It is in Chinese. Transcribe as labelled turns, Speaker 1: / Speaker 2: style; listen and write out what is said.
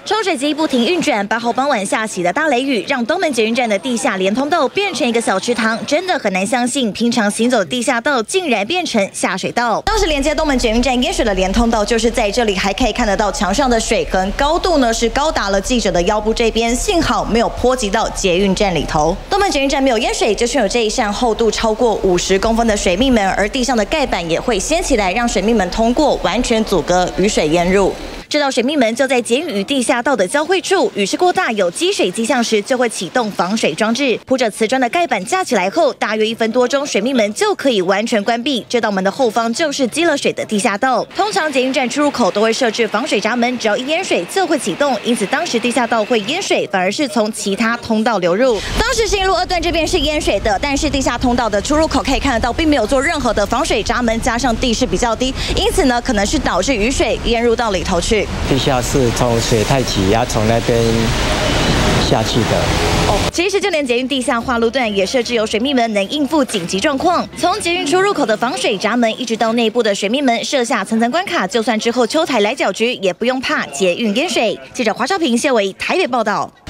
Speaker 1: 抽水机不停运转，8号傍晚下起的大雷雨，让东门捷运站的地下连通道变成一个小池塘，真的很难相信，平常行走的地下道竟然变成下水道。当时连接东门捷运站淹水的连通道就是在这里，还可以看得到墙上的水痕，高度呢是高达了记者的腰部这边，幸好没有波及到捷运站里头。东门捷运站没有淹水，就是有这一扇厚度超过50公分的水密门，而地上的盖板也会掀起来，让水密门通过，完全阻隔雨水淹入。 这道水密门就在捷运与地下道的交汇处，雨势过大有积水迹象时，就会启动防水装置。铺着瓷砖的盖板架起来后，大约1分多钟，水密门就可以完全关闭。这道门的后方就是积了水的地下道。通常捷运站出入口都会设置防水闸门，只要一淹水就会启动，因此当时地下道会淹水，反而是从其他通道流入。当时信义路2段这边是淹水的，但是地下通道的出入口可以看得到，并没有做任何的防水闸门，加上地势比较低，因此呢，可能是导致雨水淹入到里头去。
Speaker 2: 地下室从水太急，要从那边下去的。
Speaker 1: 其实就连捷运地下化路段也设置有水密门，能应付紧急状况。从捷运出入口的防水闸门，一直到内部的水密门，设下层层关卡，就算之后秋台来搅局，也不用怕捷运淹水。记者华少平、谢伟台北报道。